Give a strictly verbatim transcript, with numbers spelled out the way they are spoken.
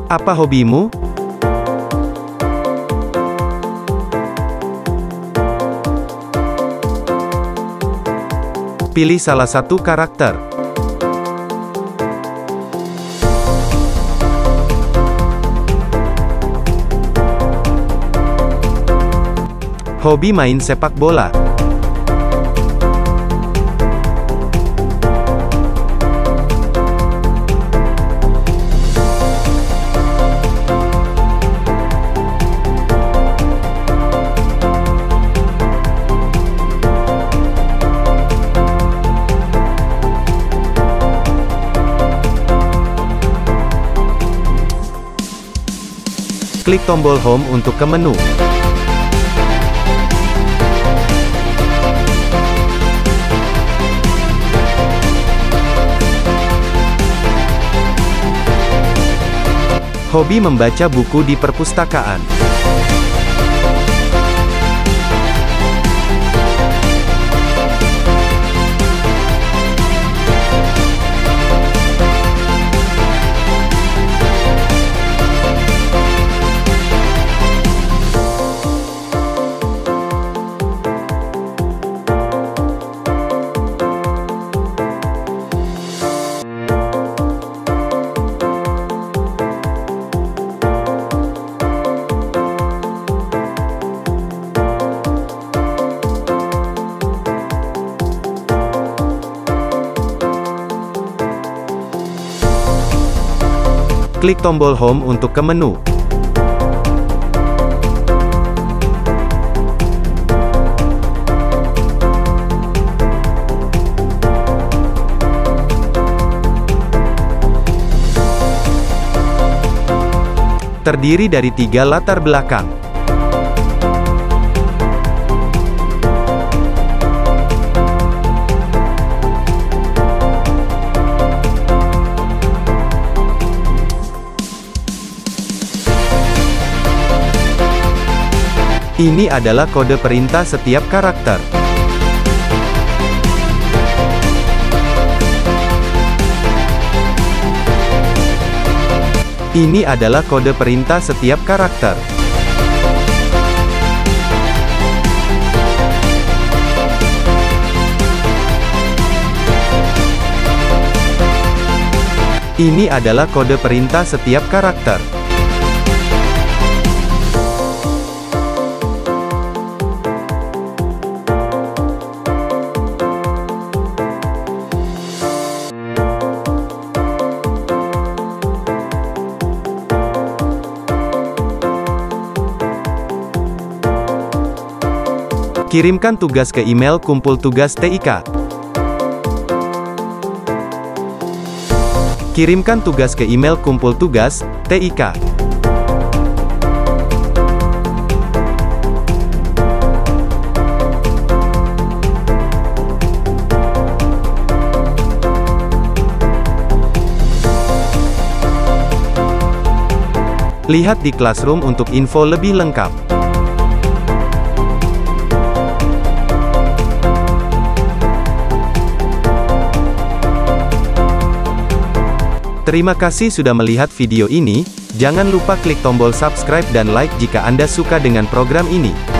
Apa hobimu? Pilih salah satu karakter. Hobi main sepak bola. Klik tombol Home untuk ke menu. Hobi membaca buku di perpustakaan. Klik tombol Home untuk ke menu. Terdiri dari tiga latar belakang. Ini adalah kode perintah setiap karakter. Ini adalah kode perintah setiap karakter. Ini adalah kode perintah setiap karakter. Kirimkan tugas ke email Kumpul Tugas T I K. Kirimkan tugas ke email Kumpul Tugas T I K. Lihat di Classroom untuk info lebih lengkap. Terima kasih sudah melihat video ini, jangan lupa klik tombol subscribe dan like jika Anda suka dengan program ini.